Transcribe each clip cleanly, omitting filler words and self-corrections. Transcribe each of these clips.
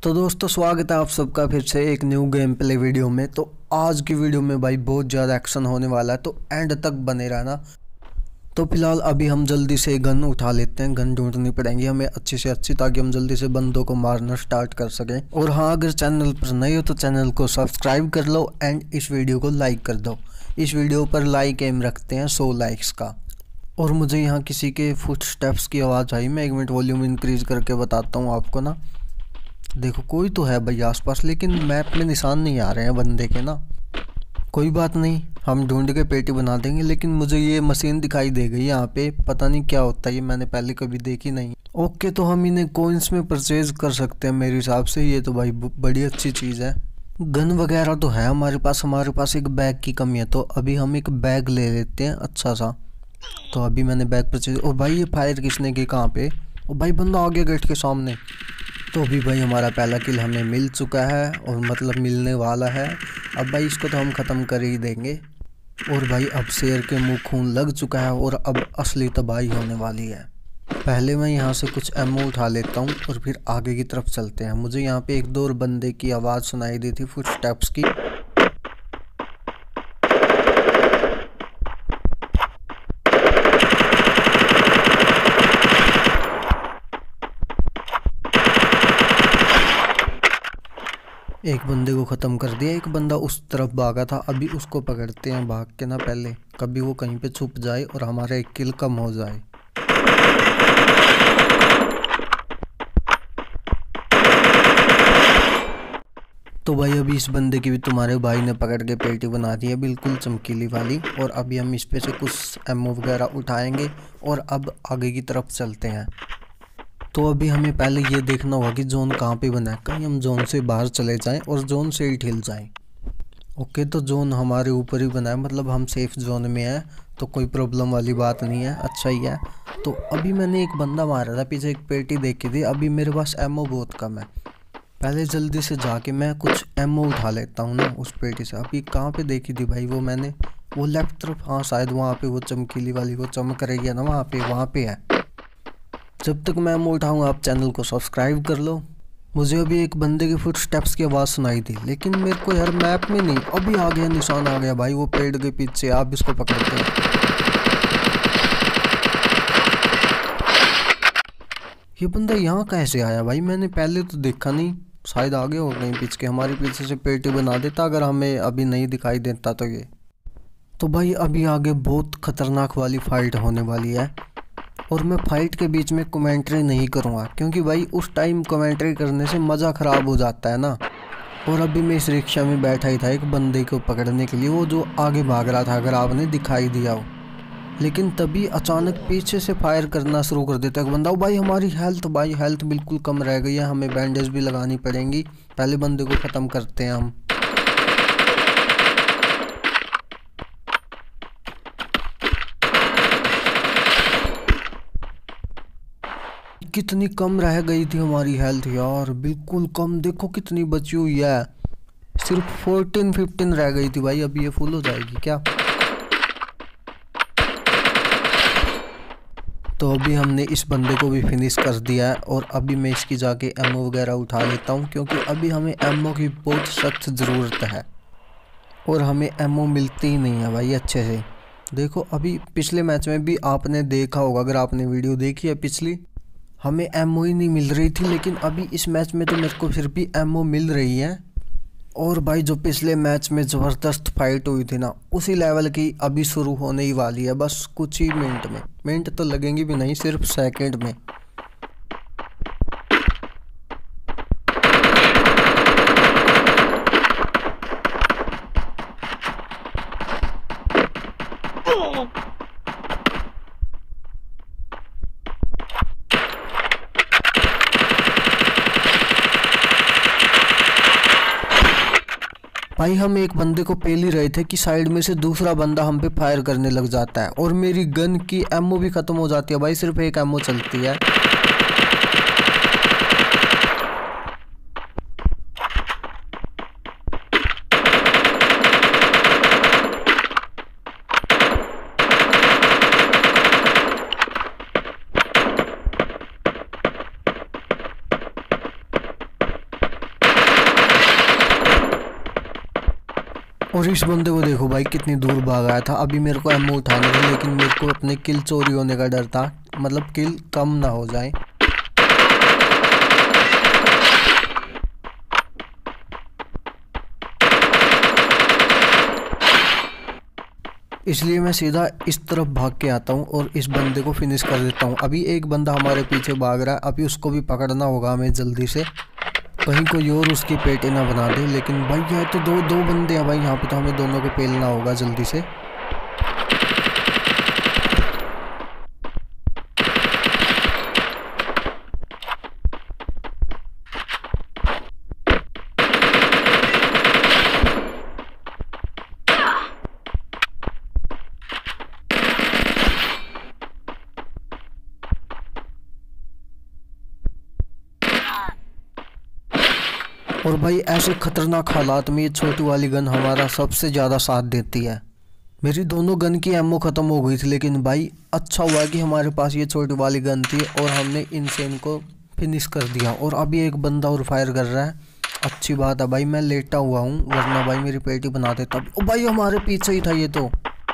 तो दोस्तों स्वागत है आप सबका फिर से एक न्यू गेम प्ले वीडियो में। तो आज की वीडियो में भाई बहुत ज़्यादा एक्शन होने वाला है, तो एंड तक बने रहना। तो फिलहाल अभी हम जल्दी से गन उठा लेते हैं। गन ढूंढनी पड़ेंगी हमें अच्छी से अच्छी, ताकि हम जल्दी से बंदों को मारना स्टार्ट कर सकें। और हाँ, अगर चैनल पर नए हो तो चैनल को सब्सक्राइब कर लो एंड इस वीडियो को लाइक कर दो। इस वीडियो पर लाइक एम रखते हैं 100 लाइक्स का। और मुझे यहाँ किसी के फुट स्टेप्स की आवाज़ आई। मैं 1 मिनट वॉल्यूम इंक्रीज़ करके बताता हूँ आपको ना। देखो कोई तो है भाई आसपास, लेकिन मैप में निशान नहीं आ रहे हैं बंदे के ना। कोई बात नहीं, हम ढूंढ के पेटी बना देंगे। लेकिन मुझे ये मशीन दिखाई दे गई यहाँ पे, पता नहीं क्या होता है ये, मैंने पहले कभी देखी नहीं। ओके, तो हम इन्हें कोइंस में परचेज कर सकते हैं मेरे हिसाब से। ये तो भाई बड़ी अच्छी चीज़ है। गन वगैरह तो है हमारे पास एक बैग की कमी है, तो अभी हम एक बैग ले लेते हैं अच्छा सा। तो अभी मैंने बैग परचेज। और भाई ये फायर किसने की, कहाँ पे? और भाई बंदा आ गया गेट के सामने। तो अभी भाई हमारा पहला किल हमें मिल चुका है, और मतलब मिलने वाला है। अब भाई इसको तो हम ख़त्म कर ही देंगे। और भाई अब शेर के मुंह खून लग चुका है, और अब असली तबाही होने वाली है। पहले मैं यहाँ से कुछ एमओ उठा लेता हूँ और फिर आगे की तरफ चलते हैं। मुझे यहाँ पे एक दो और बंदे की आवाज़ सुनाई दी थी, फुट स्टेप्स की। एक बंदे को ख़त्म कर दिया। एक बंदा उस तरफ भागा था, अभी उसको पकड़ते हैं भाग के ना। पहले कभी वो कहीं पे छुप जाए और हमारा एक किल कम हो जाए। तो भाई अभी इस बंदे की भी तुम्हारे भाई ने पकड़ के पेटी बना दी है, बिल्कुल चमकीली वाली। और अभी हम इस पे से कुछ एमओ वगैरह उठाएंगे और अब आगे की तरफ चलते हैं। तो अभी हमें पहले ये देखना होगा कि जोन कहाँ पे बना है। कहीं हम जोन से बाहर चले जाएं और जोन से ही हिल जाएं। ओके, तो जोन हमारे ऊपर ही बना है, मतलब हम सेफ जोन में हैं, तो कोई प्रॉब्लम वाली बात नहीं है, अच्छा ही है। तो अभी मैंने एक बंदा मारा था, पीछे एक पेटी देखी थी। अभी मेरे पास एमओ बहुत कम है, पहले जल्दी से जाके मैं कुछ एमओ उठा लेता हूँ ना उस पेटी से। अभी कहाँ पे देखी थी भाई वो मैंने? वो लेफ्ट तरफ, हाँ शायद वहाँ पे वो चमकीली वाली वो चमक रही है ना, वहाँ पे है। जब तक मैं उठाऊँगा आप चैनल को सब्सक्राइब कर लो। मुझे अभी एक बंदे के फुट स्टेप्स की आवाज़ सुनाई थी, लेकिन मेरे को यार मैप में नहीं। अभी आ गया, निशान आ गया भाई वो पेड़ के पीछे। आप इसको पकड़ते हैं। ये बंदा यहाँ कैसे आया भाई? मैंने पहले तो देखा नहीं, शायद आगे हो कहीं पीछे, हमारे पीछे से पेटी बना देता अगर हमें अभी नहीं दिखाई देता तो। ये तो भाई अभी आगे बहुत खतरनाक वाली फाइट होने वाली है। और मैं फाइट के बीच में कमेंट्री नहीं करूँगा, क्योंकि भाई उस टाइम कमेंट्री करने से मज़ा ख़राब हो जाता है ना। और अभी मैं इस रिक्शा में बैठा ही था एक बंदे को पकड़ने के लिए, वो जो आगे भाग रहा था, अगर आपने दिखाई दिया हो। लेकिन तभी अचानक पीछे से फायर करना शुरू कर देता है बंदा। ओ भाई हमारी हेल्थ बिल्कुल कम रह गई है, हमें बैंडेज भी लगानी पड़ेंगी। पहले बंदे को ख़त्म करते हैं हम। कितनी कम रह गई थी हमारी हेल्थ यार, बिल्कुल कम। देखो कितनी बची हुई है, सिर्फ 14-15 रह गई थी भाई। अभी ये फुल हो जाएगी क्या? तो अभी हमने इस बंदे को भी फिनिश कर दिया है। और अभी मैं इसकी जाके एमओ वगैरह उठा लेता हूँ, क्योंकि अभी हमें एमओ की बहुत सख्त ज़रूरत है। और हमें एमओ मिलती ही नहीं है भाई अच्छे से। देखो अभी पिछले मैच में भी आपने देखा होगा, अगर आपने वीडियो देखी है पिछली, हमें एमओ ही नहीं मिल रही थी। लेकिन अभी इस मैच में तो मेरे को फिर भी एमओ मिल रही है। और भाई जो पिछले मैच में ज़बरदस्त फाइट हुई थी ना, उसी लेवल की अभी शुरू होने ही वाली है, बस कुछ ही मिनट तो लगेंगे भी नहीं, सिर्फ सेकंड में। भाई हम एक बंदे को पेल ही रहे थे कि साइड में से दूसरा बंदा हम पे फायर करने लग जाता है, और मेरी गन की एमओ भी ख़त्म हो जाती है भाई, सिर्फ एक एमओ चलती है। और इस बंदे को देखो भाई कितनी दूर भाग आया था। अभी मेरे को एमओ उठाने थे लेकिन मेरे को अपने किल चोरी होने का डर था, मतलब किल कम ना हो जाए। इसलिए मैं सीधा इस तरफ भाग के आता हूँ और इस बंदे को फिनिश कर देता हूँ। अभी एक बंदा हमारे पीछे भाग रहा है, अभी उसको भी पकड़ना होगा हमें जल्दी से, कहीं कोई और उसकी पेटी ना बना दे। लेकिन भाई यहाँ तो दो बंदे हैं भाई, यहाँ पे तो हमें दोनों को पेलना होगा जल्दी से। और भाई ऐसे खतरनाक हालात में ये छोटी वाली गन हमारा सबसे ज़्यादा साथ देती है। मेरी दोनों गन की एमओ ख़त्म हो गई थी, लेकिन भाई अच्छा हुआ कि हमारे पास ये छोटी वाली गन थी और हमने इनसेन को फिनिश कर दिया। और अभी एक बंदा और फायर कर रहा है, अच्छी बात है भाई। मैं लेटा हुआ हूँ वरना भाई मेरी पेटी बना देता। ओ भाई हमारे पीछे ही था ये तो।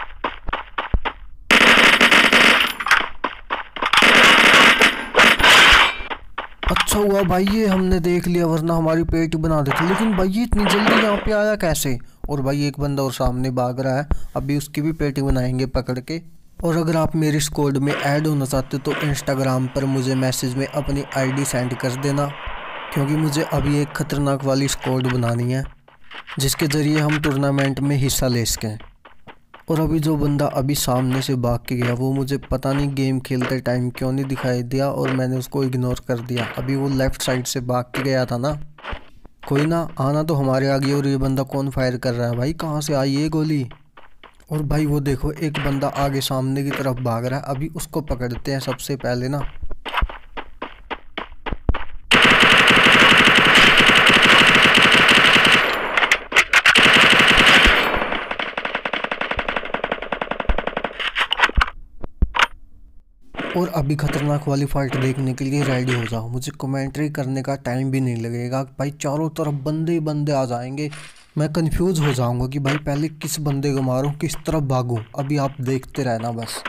अच्छा हुआ भाई ये हमने देख लिया, वरना हमारी पेट बना देती। लेकिन भाई ये इतनी जल्दी यहाँ पे आया कैसे? और भाई एक बंदा और सामने भाग रहा है, अभी उसकी भी पेटी बनाएंगे पकड़ के। और अगर आप मेरी स्क्वाड में ऐड होना चाहते हो तो इंस्टाग्राम पर मुझे मैसेज में अपनी आईडी सेंड कर देना, क्योंकि मुझे अभी एक ख़तरनाक वाली स्क्वाड बनानी है जिसके ज़रिए हम टूर्नामेंट में हिस्सा ले सकें। और अभी जो बंदा अभी सामने से भाग के गया वो मुझे पता नहीं गेम खेलते टाइम क्यों नहीं दिखाई दिया और मैंने उसको इग्नोर कर दिया। अभी वो लेफ़्ट साइड से भाग के गया था ना। कोई ना, आना तो हमारे आगे। और ये बंदा कौन फायर कर रहा है भाई, कहाँ से आई ये गोली? और भाई वो देखो एक बंदा आगे सामने की तरफ भाग रहा है, अभी उसको पकड़ते हैं सबसे पहले ना। और अभी खतरनाक वाली फाइट देखने के लिए रेडी हो जाओ, मुझे कमेंट्री करने का टाइम भी नहीं लगेगा भाई। चारों तरफ बंदे ही बंदे आ जाएंगे, मैं कंफ्यूज हो जाऊंगा कि भाई पहले किस बंदे को मारूं, किस तरफ भागूं। अभी आप देखते रहना बस।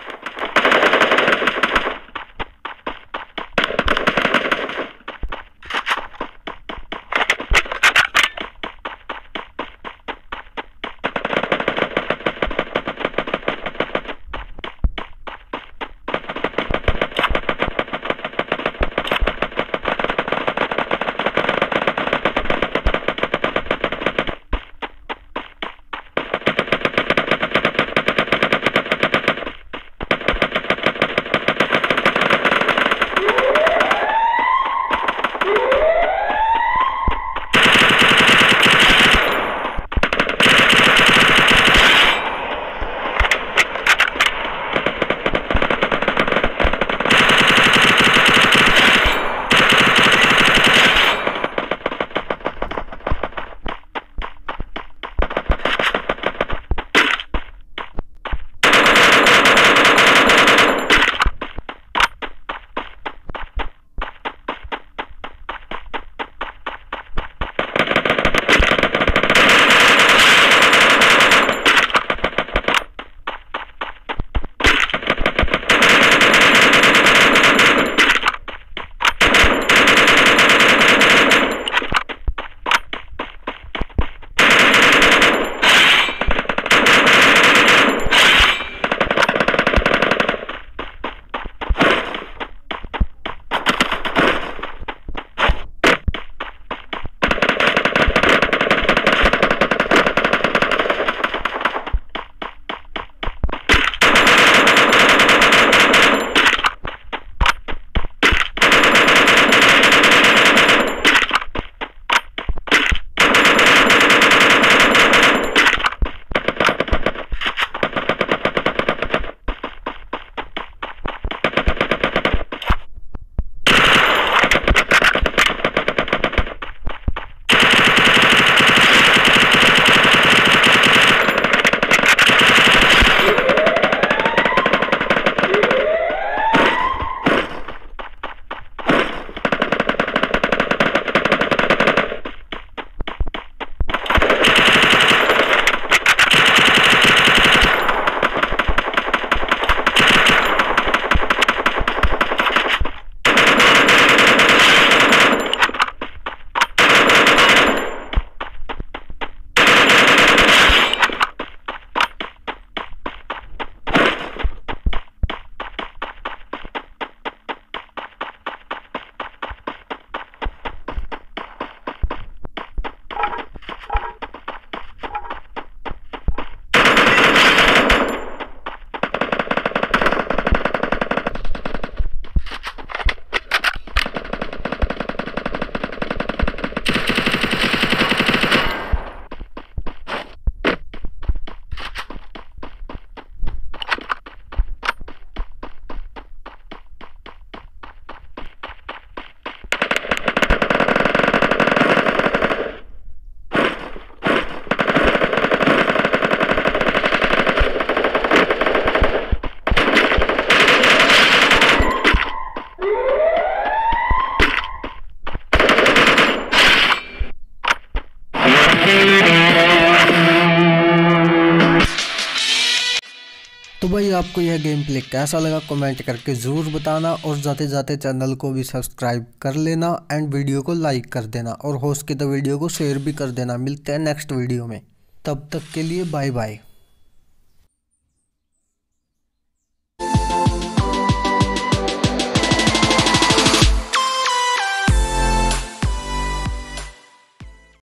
भाई आपको यह गेम प्ले कैसा लगा कमेंट करके ज़रूर बताना, और जाते जाते चैनल को भी सब्सक्राइब कर लेना एंड वीडियो को लाइक कर देना, और हो सके तो वीडियो को शेयर भी कर देना। मिलते हैं नेक्स्ट वीडियो में, तब तक के लिए बाय बाय।